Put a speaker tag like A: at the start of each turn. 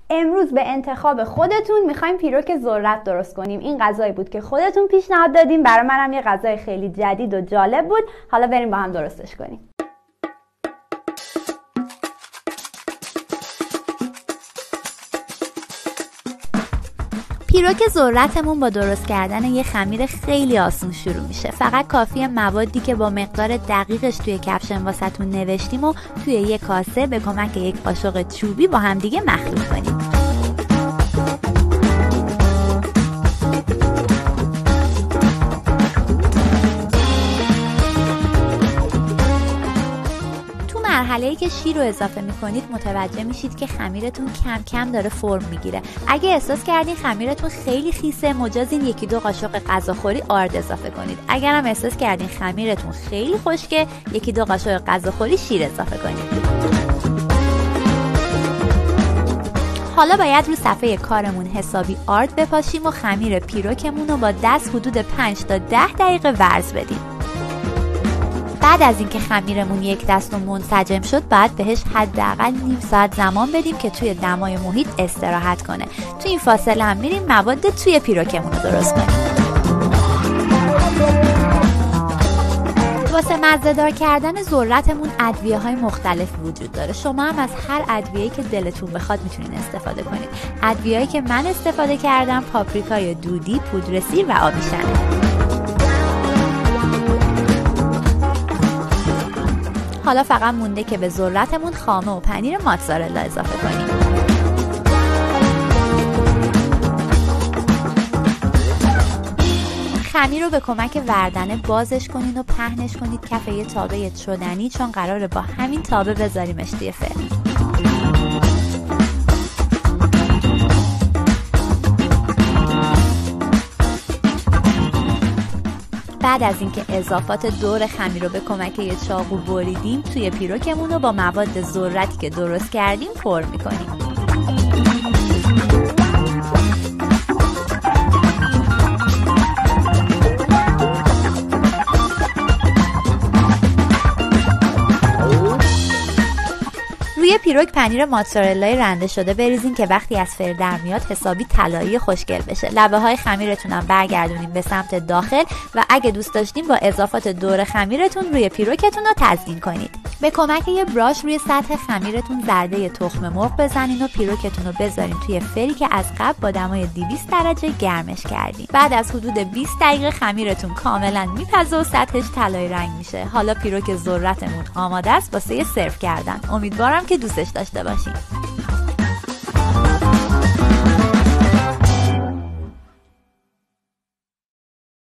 A: امروز به انتخاب خودتون میخوایم پیروک ذرت درست کنیم. این غذایی بود که خودتون پیشنهاد دادیم، برای منم یه غذای خیلی جدید و جالب بود. حالا بریم با هم درستش کنیم.
B: پیروک ذرتمون با درست کردن یه خمیر خیلی آسون شروع میشه. فقط کافیه موادی که با مقدار دقیقش توی کپشن واسهتون نوشتیم و توی یه کاسه به کمک یک قاشق چوبی با هم دیگه مخلوط کنیم. مرحله‌ای که شیر رو اضافه می‌کنید متوجه میشید که خمیرتون کم کم داره فرم میگیره. اگه احساس کردین خمیرتون خیلی خیسه، مجازین 1-2 قاشق غذاخوری آرد اضافه کنید. اگر هم احساس کردین خمیرتون خیلی خشکه، 1-2 قاشق غذاخوری شیر اضافه کنید. حالا باید رو صفحه کارمون حسابی آرد بپاشیم و خمیر پیروکمون رو با دست حدود 5 تا 10 دقیقه ورز بدیم. بعد از اینکه خمیرمون یک دست و منسجم شد، باید بهش حداقل نیم ساعت زمان بدیم که توی دمای محیط استراحت کنه. توی این فاصله هم میریم مواد توی پیروکمون رو درست کنیم. واسه مزه‌دار کردن ذرتمون ادویه‌های مختلف وجود داره. شما هم از هر ادویه‌ای که دلتون بخواد میتونین استفاده کنید. ادویه‌ای که من استفاده کردم پاپریکای دودی، پودر سیر و آبیشنه. حالا فقط مونده که به ذرتمون خامه و پنیر ماتزارلا اضافه کنیم. خمیر رو به کمک وردنه بازش کنین و پهنش کنید کف یه تابه شدنی، چون قراره با همین تابه بذاریمش توی فرن. بعد از اینکه اضافات دور خمیر رو به کمک یه چاقو بریدیم، توی پیروکمون رو با مواد ذرتی که درست کردیم پر می‌کنیم. روی پیروک پنیر ماتزارلای رنده شده بریزین که وقتی از فر در میاد حسابی طلایی خوشگل بشه. لبه های خمیرتون هم برگردونین به سمت داخل و اگه دوست داشتین با اضافات دور خمیرتون روی پیروکتون رو تزیین کنید. به کمک یه براش روی سطح خمیرتون زرده تخم مرغ بزنین و پیروکتون رو بذارین توی فری که از قبل با دمای 200 درجه گرمش کردین. بعد از حدود 20 دقیقه خمیرتون کاملا میپزه و سطحش طلایی رنگ میشه. حالا پیروک ذرتمون آماده است واسه سرو کردن. امیدوارم که دوستش داشته باشین.